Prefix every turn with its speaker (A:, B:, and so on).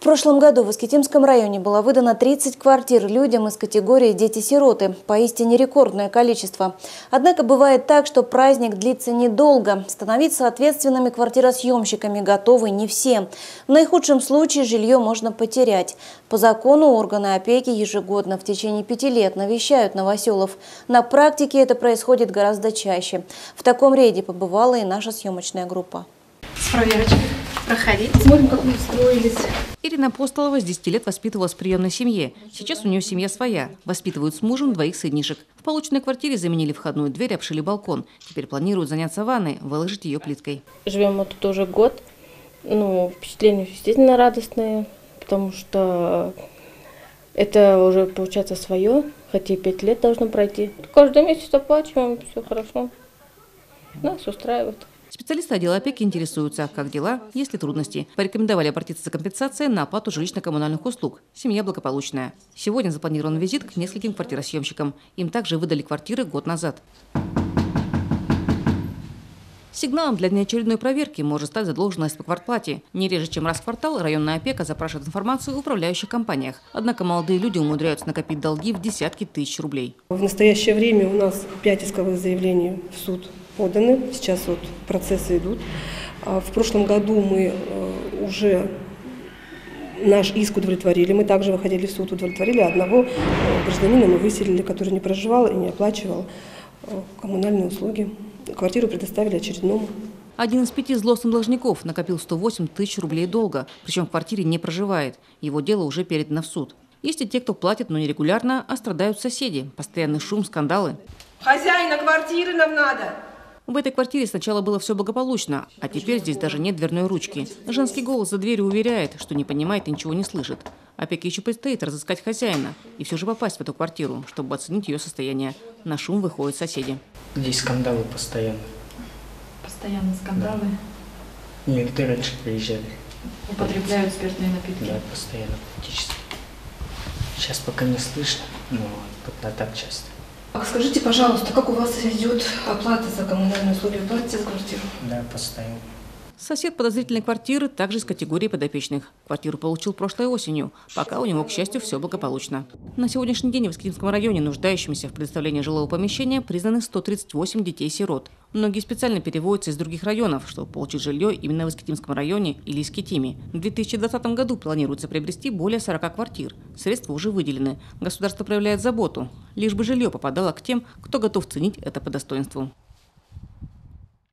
A: прошлом году в Искитимском районе было выдано 30 квартир людям из категории «Дети-сироты». Поистине рекордное количество. Однако бывает так, что праздник длится недолго. Становиться ответственными квартиросъемщиками готовы не все. В наихудшем случае жилье можно потерять. По закону органы опеки ежегодно в течение 5 лет навещают новоселов. На практике это происходит гораздо чаще. В таком рейде побывала и наша съемочная группа.
B: С проверочкой. Проходите. Смотрим, как мы устроились.
C: Ирина Апостолова с 10 лет воспитывалась в приемной семье. Сейчас у нее семья своя. Воспитывают с мужем 2 сынишек. В полученной квартире заменили входную дверь, обшили балкон. Теперь планируют заняться ванной, выложить ее плиткой.
D: Живем мы тут уже год. Впечатления действительно радостные, потому что это уже получается свое, хотя и 5 лет должно пройти. Каждый месяц оплачиваем, все хорошо. Нас устраивает.
C: Специалисты отдела опеки интересуются, как дела, есть ли трудности. Порекомендовали обратиться за компенсацией на оплату жилищно-коммунальных услуг. Семья благополучная. Сегодня запланирован визит к нескольким квартиросъемщикам. Им также выдали квартиры год назад. Сигналом для неочередной проверки может стать задолженность по квартплате. Не реже, чем раз в квартал районная опека запрашивает информацию в управляющих компаниях. Однако молодые люди умудряются накопить долги в десятки тысяч рублей.
E: В настоящее время у нас 5 исковых заявлений в суд поданы. Сейчас процессы идут. В прошлом году мы уже наш иск удовлетворили. Мы также выходили в суд, удовлетворили одного гражданина, мы выселили, который не проживал и не оплачивал коммунальные услуги. Квартиру предоставили очередному.
C: Один из 5 злостных должников накопил 108 тысяч рублей долга, причем в квартире не проживает. Его дело уже передано в суд. Есть и те, кто платит, но нерегулярно, а страдают соседи. Постоянный шум, скандалы.
F: Хозяина квартиры нам надо!
C: В этой квартире сначала было все благополучно, а теперь здесь даже нет дверной ручки. Женский голос за дверью уверяет, что не понимает и ничего не слышит. Опеке еще предстоит разыскать хозяина и все же попасть в эту квартиру, чтобы оценить ее состояние. На шум выходят соседи.
G: Здесь скандалы постоянно.
B: Постоянно скандалы.
G: Да. Менты раньше приезжали.
B: Употребляют спиртные напитки.
G: Да, постоянно, практически. Сейчас пока не слышно, но так часто.
F: Скажите, пожалуйста, как у вас идет оплата за коммунальные услуги? Вы платите за квартиру?
G: Да, постоянно.
C: Сосед подозрительной квартиры также из категории подопечных. Квартиру получил прошлой осенью. Пока у него, к счастью, все благополучно. На сегодняшний день в Искитимском районе нуждающимися в предоставлении жилого помещения признаны 138 детей-сирот. Многие специально переводятся из других районов, чтобы получить жилье именно в Искитимском районе или Искитиме. В 2020 году планируется приобрести более 40 квартир. Средства уже выделены. Государство проявляет заботу, лишь бы жилье попадало к тем, кто готов ценить это по достоинству.